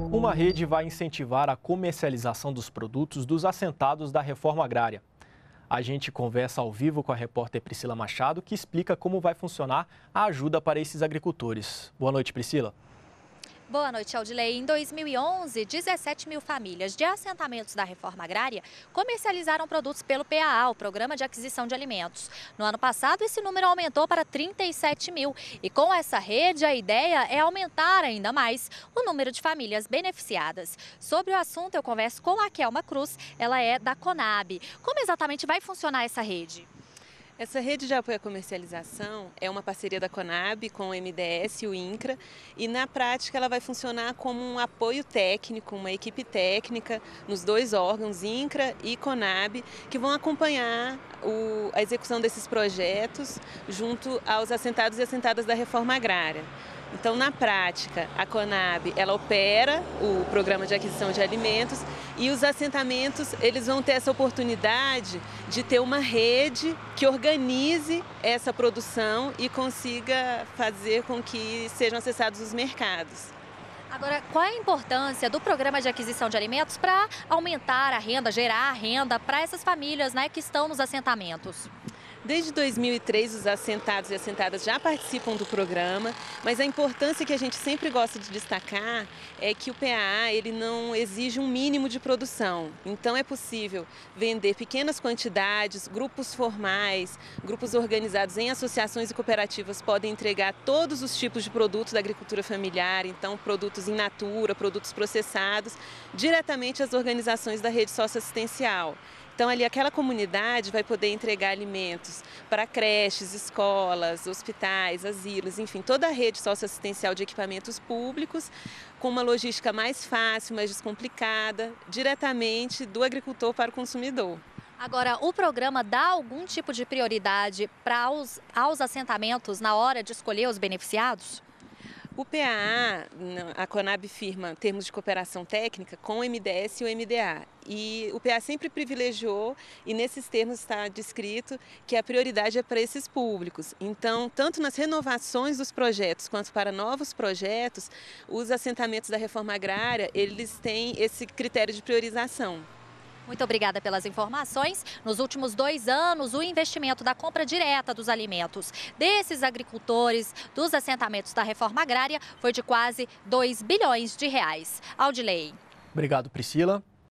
Uma rede vai incentivar a comercialização dos produtos dos assentados da reforma agrária. A gente conversa ao vivo com a repórter Priscila Machado, que explica como vai funcionar a ajuda para esses agricultores. Boa noite, Priscila. Boa noite, Aldilei. Em 2011, 17 mil famílias de assentamentos da reforma agrária comercializaram produtos pelo PAA, o Programa de Aquisição de Alimentos. No ano passado, esse número aumentou para 37 mil. E com essa rede, a ideia é aumentar ainda mais o número de famílias beneficiadas. Sobre o assunto, eu converso com a Kelma Cruz, ela é da Conab. Como exatamente vai funcionar essa rede? Essa rede de apoio à comercialização é uma parceria da Conab com o MDS e o INCRA e na prática ela vai funcionar como um apoio técnico, uma equipe técnica nos dois órgãos, INCRA e Conab, que vão acompanhar a execução desses projetos junto aos assentados e assentadas da reforma agrária. Então, na prática, a Conab ela opera o programa de aquisição de alimentos e os assentamentos eles vão ter essa oportunidade de ter uma rede que organize essa produção e consiga fazer com que sejam acessados os mercados. Agora, qual é a importância do programa de aquisição de alimentos para aumentar a renda, gerar renda para essas famílias, né, que estão nos assentamentos? Desde 2003, os assentados e assentadas já participam do programa, mas a importância que a gente sempre gosta de destacar é que o PAA ele não exige um mínimo de produção. Então é possível vender pequenas quantidades, grupos formais, grupos organizados em associações e cooperativas podem entregar todos os tipos de produtos da agricultura familiar, então produtos in natura, produtos processados, diretamente às organizações da rede socioassistencial. Então, ali, aquela comunidade vai poder entregar alimentos para creches, escolas, hospitais, asilos, enfim, toda a rede socioassistencial de equipamentos públicos, com uma logística mais fácil, mais descomplicada, diretamente do agricultor para o consumidor. Agora, o programa dá algum tipo de prioridade aos assentamentos na hora de escolher os beneficiados? O PAA, a Conab firma termos de cooperação técnica com o MDS e o MDA. E o PAA sempre privilegiou, e nesses termos está descrito, que a prioridade é para esses públicos. Então, tanto nas renovações dos projetos quanto para novos projetos, os assentamentos da reforma agrária, eles têm esse critério de priorização. Muito obrigada pelas informações. Nos últimos 2 anos, o investimento da compra direta dos alimentos desses agricultores dos assentamentos da reforma agrária foi de quase 2 bilhões de reais. Aldilei. Obrigado, Priscila.